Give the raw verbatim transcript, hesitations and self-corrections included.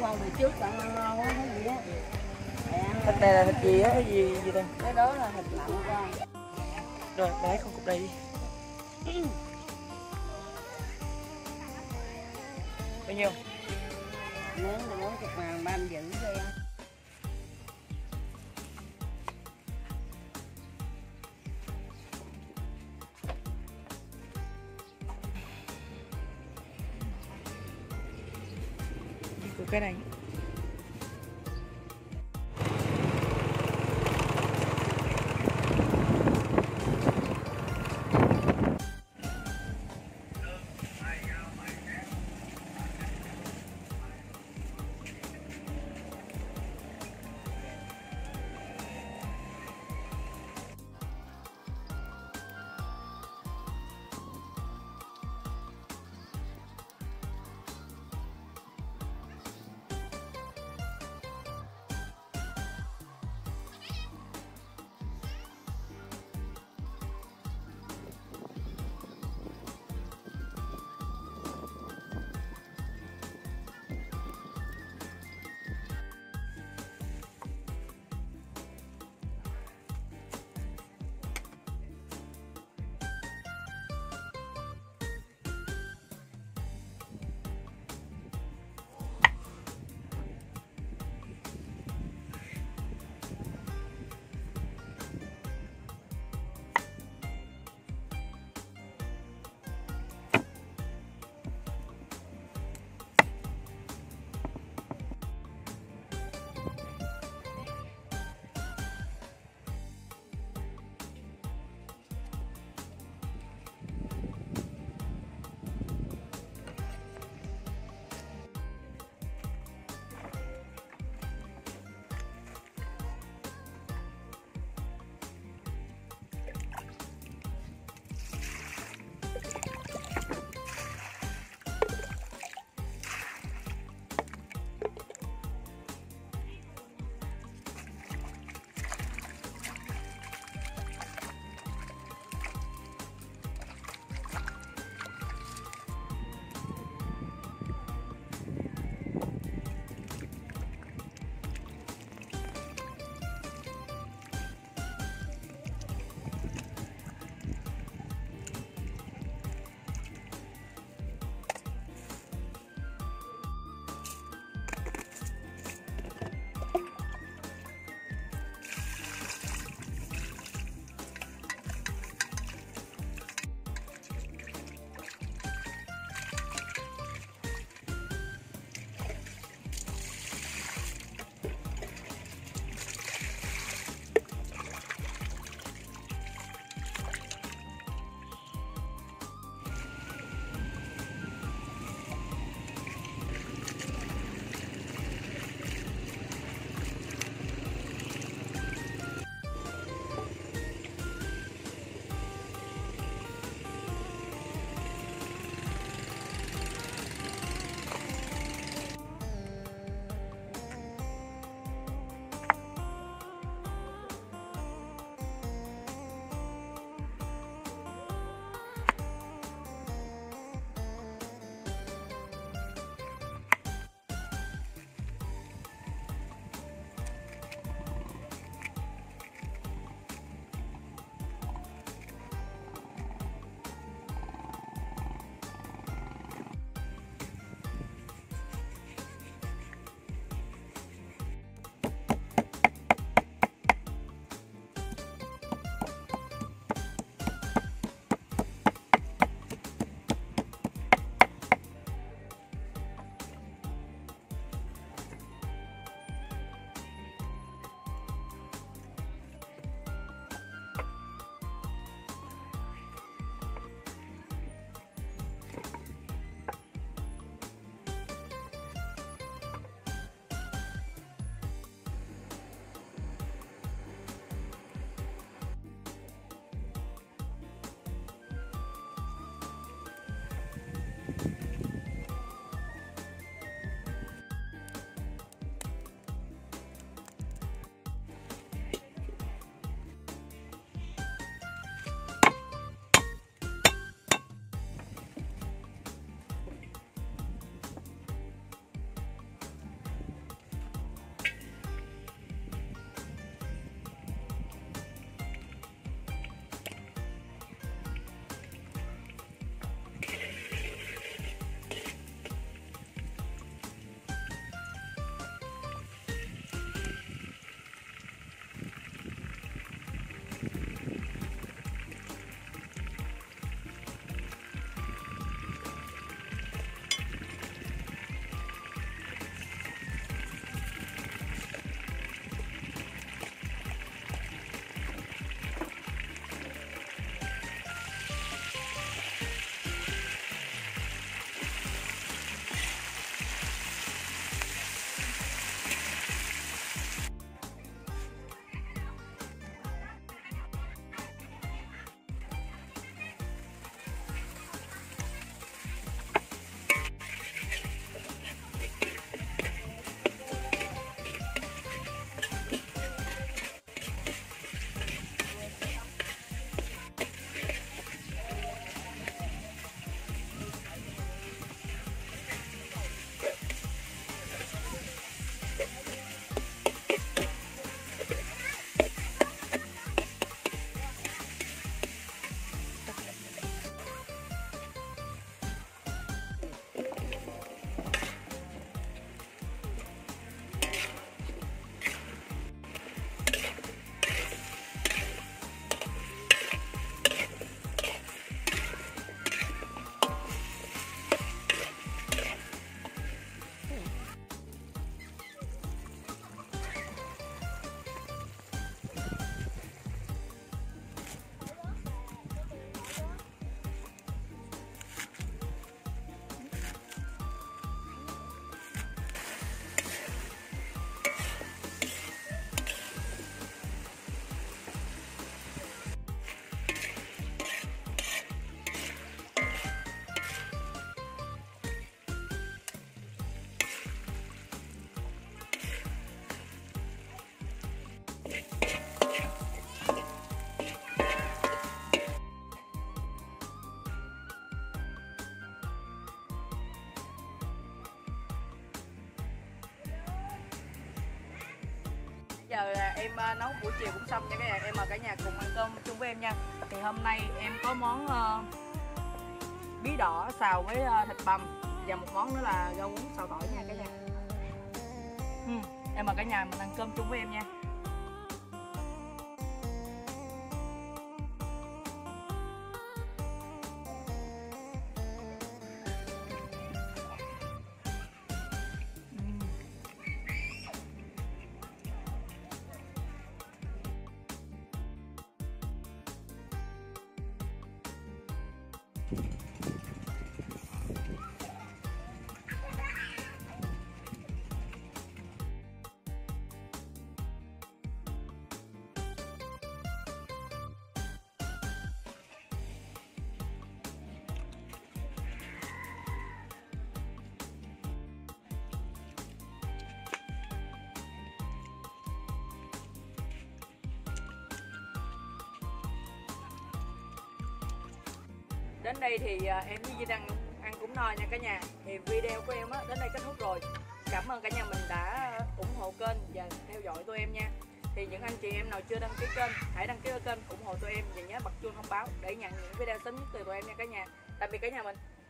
không thì trước bạn ăn ngon quá cái gì á. Thịt này là thịt gì á, cái gì gì đây? Cái đó là thịt lặn con. Rồi, bà lấy con cục đây đi. Bao nhiêu? Nướng thì bốn chục ngàn, ba anh giữ đi ăn. Của cái này. mời cả nhà cùng ăn cơm chung với em nha. Thì hôm nay em có món uh, bí đỏ xào với uh, thịt bằm, và một món nữa là rau muống xào tỏi nha cả nhà. Ừ, em mời cả nhà mình ăn cơm chung với em nha. Đến đây thì em với Vinh ăn, ăn cũng no nha cả nhà. Thì video của em á, đến đây kết thúc rồi. Cảm ơn cả nhà mình đã ủng hộ kênh và theo dõi tụi em nha. Thì những anh chị em nào chưa đăng ký kênh, hãy đăng ký kênh ủng hộ tụi em và nhớ bật chuông thông báo để nhận những video sớm nhất từ tụi em nha cả nhà. Tạm biệt cả nhà mình.